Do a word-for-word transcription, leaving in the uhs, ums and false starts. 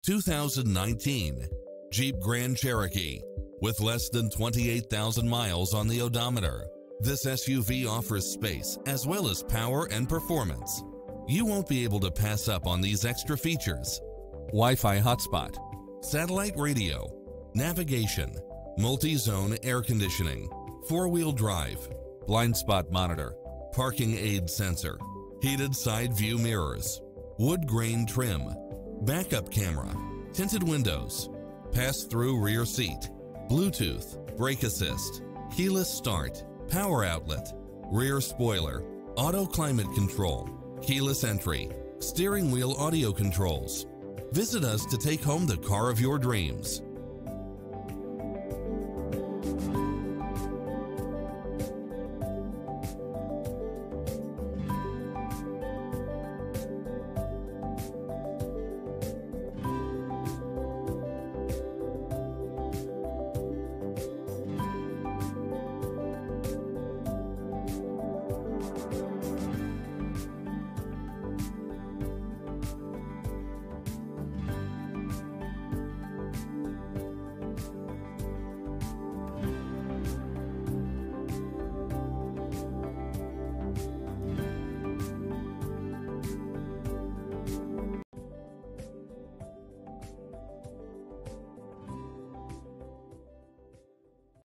two thousand nineteen Jeep Grand Cherokee. With less than twenty-eight thousand miles on the odometer, this S U V offers space as well as power and performance. You won't be able to pass up on these extra features: Wi-Fi hotspot, satellite radio, navigation, multi-zone air conditioning, four-wheel drive, blind spot monitor, parking aid sensor, heated side view mirrors, wood grain trim, backup camera, tinted windows, pass-through rear seat, Bluetooth, brake assist, keyless start, power outlet, rear spoiler, auto climate control, keyless entry, steering wheel audio controls. Visit us to take home the car of your dreams.